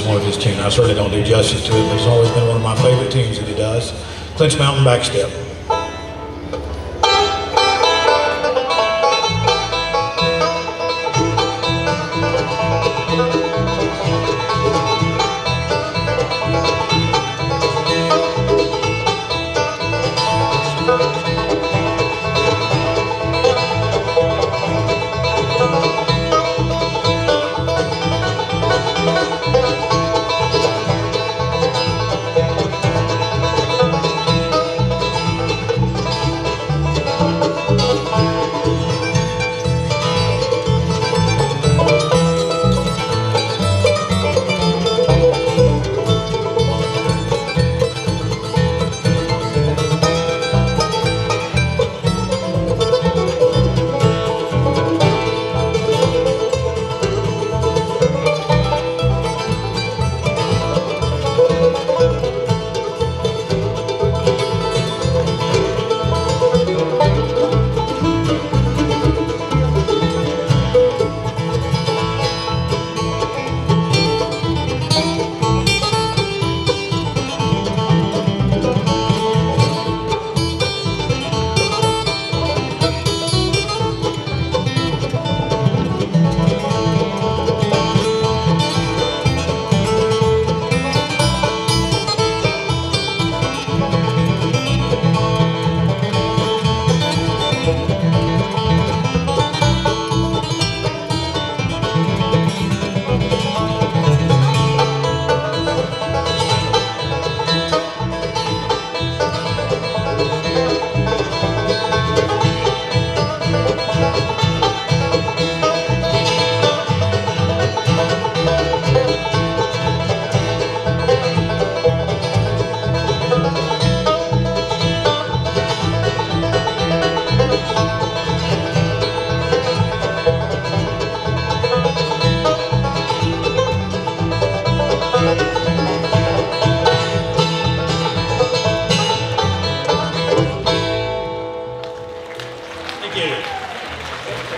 one of his tunes. I certainly don't do justice to it, but it's always been one of my favorite tunes that he does. Clinch Mountain Backstep.